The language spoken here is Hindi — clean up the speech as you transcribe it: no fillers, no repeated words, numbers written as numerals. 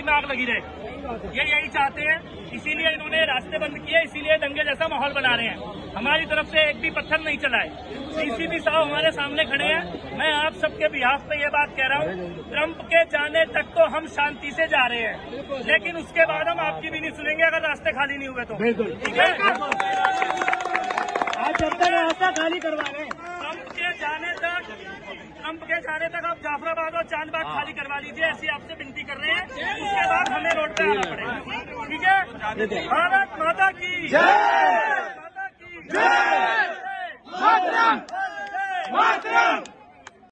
दिल्ली में आग लगी रहे। ये यही चाहते हैं, इसीलिए इन्होंने रास्ते बंद किए, इसीलिए दंगे जैसा माहौल बना रहे हैं। हमारी तरफ से एक भी पत्थर नहीं चलाए। डीसीपी साहब हमारे सामने खड़े हैं। मैं आप सबके बिहाफ पे ये बात कह रहा हूँ, ट्रंप के जाने तक तो हम शांति से जा रहे हैं, लेकिन उसके बाद हम आपकी भी नहीं सुनेंगे अगर रास्ते खाली नहीं हुए तो। बिल्कुल ठीक है, आज जब तक रास्ता खाली करवा रहे हैं। ट्रंप के जाने तक आप जाफराबाद और चांदबाग खाली करवा लीजिए, ऐसी आपसे विनती कर रहे हैं। उसके बाद हमें रोड पे आना पड़ेगा। ठीक है, भारत माता की जय, माता की जय, मातरम, मातरम।